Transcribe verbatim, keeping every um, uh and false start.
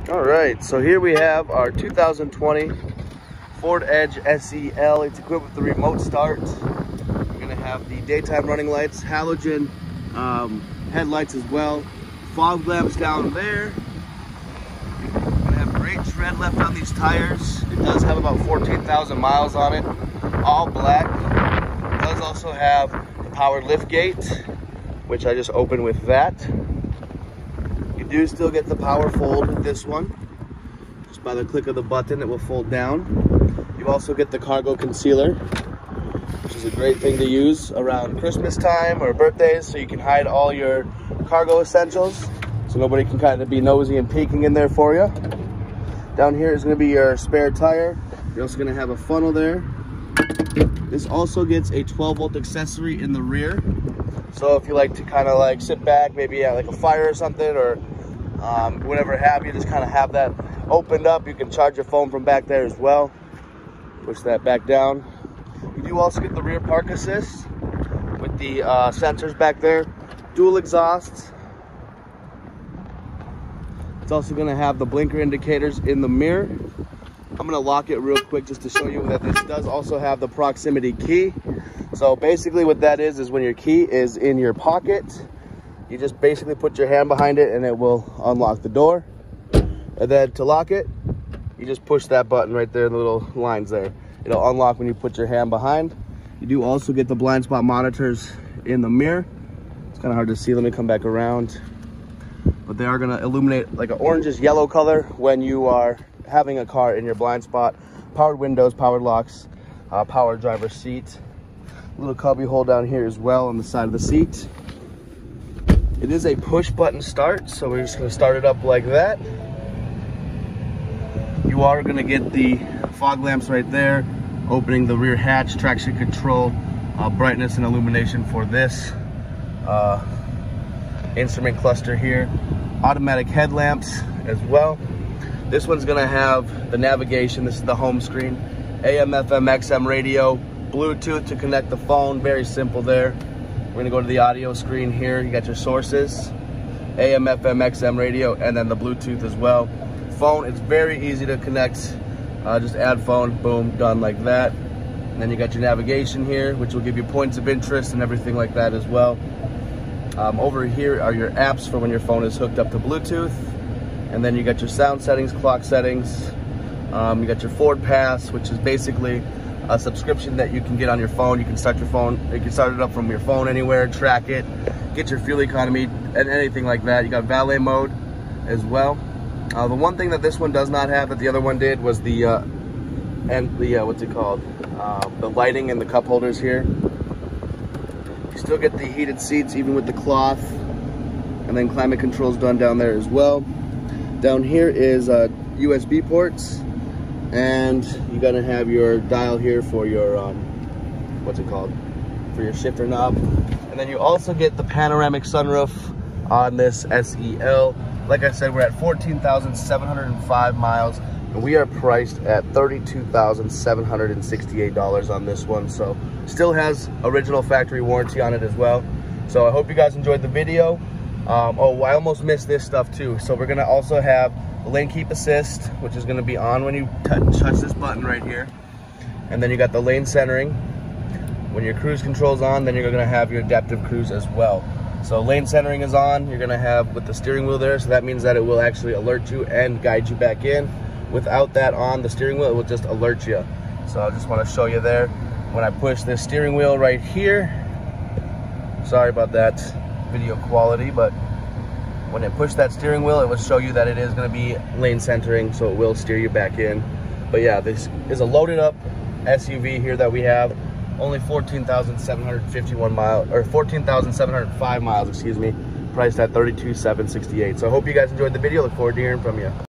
All right, so here we have our two thousand twenty Ford Edge S E L. It's equipped with the remote start. We're gonna have the daytime running lights, halogen um, headlights as well, fog lamps down there. We're gonna have great tread left on these tires. It does have about fourteen thousand miles on it, all black. It does also have the power lift gate, which I just opened with that. You do still get the power fold with this one. Just by the click of the button, it will fold down. You also get the cargo concealer, which is a great thing to use around Christmas time or birthdays, so you can hide all your cargo essentials, so nobody can kind of be nosy and peeking in there for you. Down here is going to be your spare tire. You're also going to have a funnel there. This also gets a twelve volt accessory in the rear. So if you like to kind of like sit back, maybe at like a fire or something, or um, whatever have you, just kind of have that opened up. You can charge your phone from back there as well. Push that back down. You do also get the rear park assist with the uh, sensors back there. Dual exhausts. It's also going to have the blinker indicators in the mirror. I'm going to lock it real quick just to show you that this does also have the proximity key. So basically what that is, is when your key is in your pocket, you just basically put your hand behind it and it will unlock the door. And then to lock it, you just push that button right there, the little lines there. It'll unlock when you put your hand behind. You do also get the blind spot monitors in the mirror. It's kind of hard to see. Let me come back around. But they are going to illuminate like an orangish yellow color when you are having a car in your blind spot. Powered windows, powered locks, uh, power driver seat. Little cubby hole down here as well on the side of the seat. It is a push button start, so we're just going to start it up like that. You are going to get the fog lamps right there, opening the rear hatch, traction control, uh, brightness and illumination for this uh, instrument cluster here. Automatic headlamps as well. This one's going to have the navigation. This is the home screen. A M, F M, X M radio, Bluetooth to connect the phone. Very simple there. We're going to go to the audio screen here. You got your sources, A M, F M, X M radio, and then the Bluetooth as well. Phone, it's very easy to connect. Uh, just add phone, boom, done like that. And then you got your navigation here, which will give you points of interest and everything like that as well. Um, over here are your apps for when your phone is hooked up to Bluetooth. And then you got your sound settings, clock settings. Um, you got your Ford Pass, which is basically a subscription that you can get on your phone. You can start your phone, you can start it up from your phone anywhere, track it, get your fuel economy and anything like that. You got valet mode as well. Uh, the one thing that this one does not have that the other one did was the, uh, and the, uh, what's it called? Uh, the lighting and the cup holders here. You still get the heated seats even with the cloth, and then climate control's done down there as well. Down here is uh, U S B ports, and you're gonna have your dial here for your, um, what's it called? For your shifter knob. And then you also get the panoramic sunroof on this S E L. Like I said, we're at fourteen thousand seven hundred five miles, and we are priced at thirty-two thousand seven hundred sixty-eight dollars on this one. So still has original factory warranty on it as well. So I hope you guys enjoyed the video. Um, oh, I almost missed this stuff too. So we're gonna also have the lane keep assist, which is gonna be on when you touch, touch this button right here. And then you got the lane centering. When your cruise control's on, then you're gonna have your adaptive cruise as well. So lane centering is on, you're gonna have with the steering wheel there, so that means that it will actually alert you and guide you back in. Without that on the steering wheel, it will just alert you. So I just wanna show you there. When I push this steering wheel right here, sorry about that video quality, but when I push that steering wheel, it will show you that it is gonna be lane centering, so it will steer you back in. But yeah, this is a loaded up S U V here that we have. Only fourteen thousand seven hundred fifty-one miles, or fourteen thousand seven hundred five miles, excuse me, priced at thirty-two thousand seven hundred sixty-eight. So I hope you guys enjoyed the video. Look forward to hearing from you.